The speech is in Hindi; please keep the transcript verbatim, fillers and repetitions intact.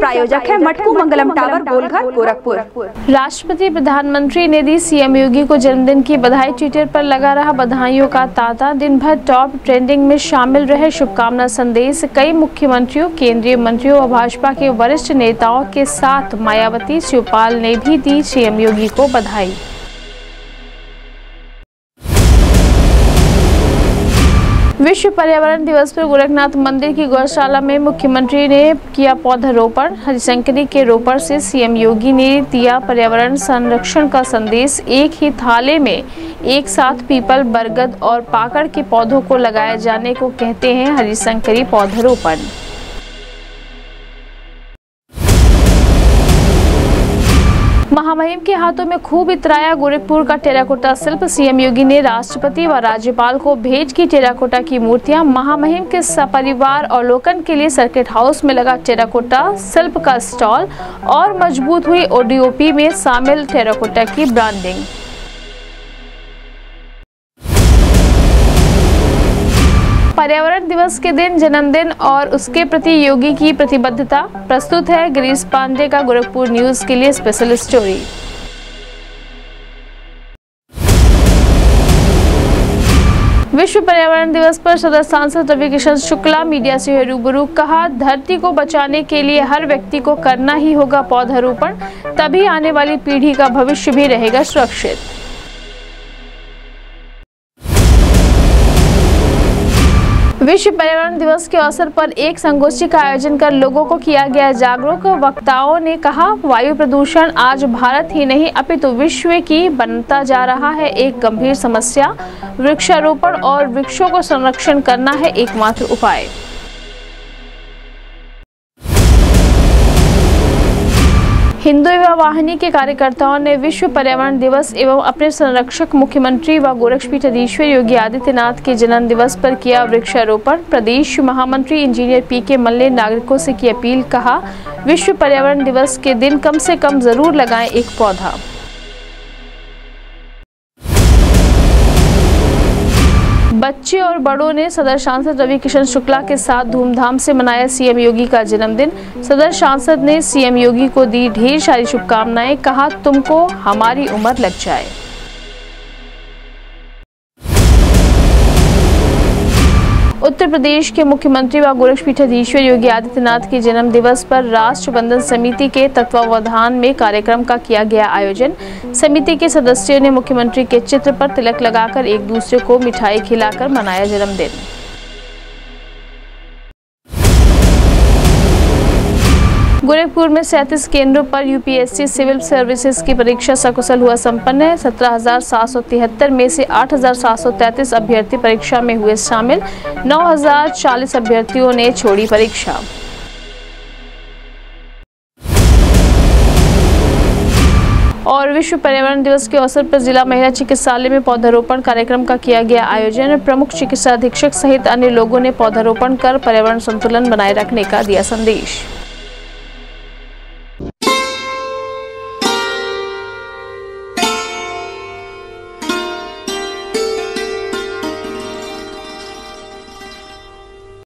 प्रायोजक है मटकू मंगलम टावर, गोलघर, गोरखपुर। राष्ट्रपति प्रधानमंत्री ने दी सीएम योगी को जन्मदिन की बधाई। ट्विटर पर लगा रहा बधाइयों का तांता। दिन भर टॉप ट्रेंडिंग में शामिल रहे शुभकामना संदेश। कई मुख्यमंत्रियों, केंद्रीय मंत्रियों और भाजपा के वरिष्ठ नेताओं के साथ मायावती, शिवपाल ने भी दी सीएम योगी को बधाई। विश्व पर्यावरण दिवस पर गोरखनाथ मंदिर की गौशाला में मुख्यमंत्री ने किया पौधारोपण। हरिशंकरी के रोपड़ से सीएम योगी ने दिया पर्यावरण संरक्षण का संदेश। एक ही थाले में एक साथ पीपल, बरगद और पाकड़ के पौधों को लगाए जाने को कहते हैं हरिशंकरी पौधारोपण। महामहिम के हाथों में खूब इतराया गोरखपुर का टेराकोटा शिल्प। सीएम योगी ने राष्ट्रपति व राज्यपाल को भेंट की टेराकोटा की मूर्तियां। महामहिम के सपरिवार अवलोकन के लिए सर्किट हाउस में लगा टेराकोटा शिल्प का स्टॉल और मजबूत हुई ओडीओपी में शामिल टेराकोटा की ब्रांडिंग। पर्यावरण दिवस के दिन जन्मदिन और उसके प्रति योगी की प्रतिबद्धता। प्रस्तुत है गिरीश पांडे का गोरखपुर न्यूज के लिए स्पेशल स्टोरी। विश्व पर्यावरण दिवस पर सदर सांसद रवि किशन शुक्ला मीडिया से रूबरू। कहा, धरती को बचाने के लिए हर व्यक्ति को करना ही होगा पौधारोपण, तभी आने वाली पीढ़ी का भविष्य भी रहेगा सुरक्षित। विश्व पर्यावरण दिवस के अवसर पर एक संगोष्ठी का आयोजन कर लोगों को किया गया जागरूक। वक्ताओं ने कहा, वायु प्रदूषण आज भारत ही नहीं अपितु विश्व की बनता जा रहा है एक गंभीर समस्या। वृक्षारोपण और वृक्षों को संरक्षण करना है एकमात्र उपाय। हिंदू युवा वाहिनी के कार्यकर्ताओं ने विश्व पर्यावरण दिवस एवं अपने संरक्षक मुख्यमंत्री व गोरक्षपीठाधीश्वर योगी आदित्यनाथ के जन्म दिवस पर किया वृक्षारोपण। प्रदेश महामंत्री इंजीनियर पी के मल ने नागरिकों से की अपील। कहा, विश्व पर्यावरण दिवस के दिन कम से कम जरूर लगाएं एक पौधा। बच्चे और बड़ों ने सदर सांसद रवि किशन शुक्ला के साथ धूमधाम से मनाया सीएम योगी का जन्मदिन। सदर सांसद ने सीएम योगी को दी ढेर सारी शुभकामनाएं। कहा, तुमको हमारी उम्र लग जाए। उत्तर प्रदेश के मुख्यमंत्री व गोरक्षपीठाधीश्वर योगी आदित्यनाथ के जन्म दिवस पर राष्ट्र वंदन समिति के तत्वावधान में कार्यक्रम का किया गया आयोजन। समिति के सदस्यों ने मुख्यमंत्री के चित्र पर तिलक लगाकर एक दूसरे को मिठाई खिलाकर मनाया जन्मदिन। गोरखपुर में सैंतीस केंद्रों पर यूपीएससी सिविल सर्विसेज की परीक्षा सकुशल हुआ संपन्न है। सत्रह हजार सात सौ तिहत्तर में से आठ हजार सात सौ तैंतीस अभ्यर्थी परीक्षा में हुए शामिल। नौ हजार चालीस अभ्यर्थियों ने छोड़ी परीक्षा। और विश्व पर्यावरण दिवस के अवसर पर जिला महिला चिकित्सालय में पौधारोपण कार्यक्रम का किया गया आयोजन। प्रमुख चिकित्सा अधीक्षक सहित अन्य लोगों ने पौधारोपण कर पर्यावरण संतुलन बनाए रखने का दिया संदेश।